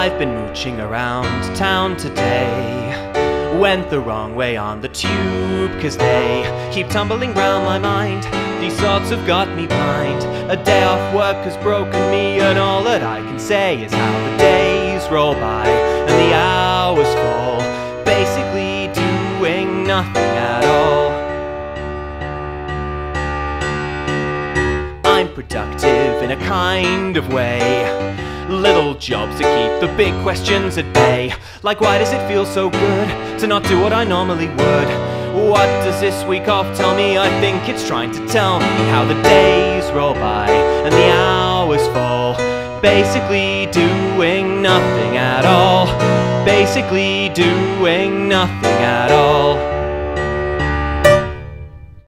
I've been mooching around town today. Went the wrong way on the tube, 'cause they keep tumbling round my mind. These thoughts have got me blind. A day off work has broken me, and all that I can say is how the days roll by and the hours fall, basically doing nothing at all. I'm productive in a kind of way, little jobs that keep the big questions at bay. Like, why does it feel so good to not do what I normally would? What does this week off tell me? I think it's trying to tell me how the days roll by and the hours fall, basically doing nothing at all, basically doing nothing at all.